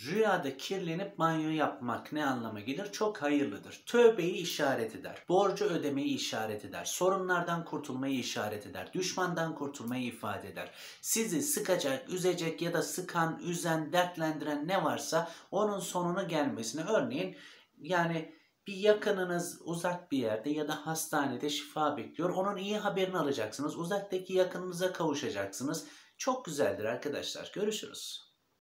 Rüyada kirlenip banyo yapmak ne anlama gelir? Çok hayırlıdır. Tövbeyi işaret eder. Borcu ödemeyi işaret eder. Sorunlardan kurtulmayı işaret eder. Düşmandan kurtulmayı ifade eder. Sizi sıkacak, üzecek ya da sıkan, üzen, dertlendiren ne varsa onun sonuna gelmesine, örneğin bir yakınınız uzak bir yerde ya da hastanede şifa bekliyor. Onun iyi haberini alacaksınız. Uzaktaki yakınınıza kavuşacaksınız. Çok güzeldir arkadaşlar. Görüşürüz.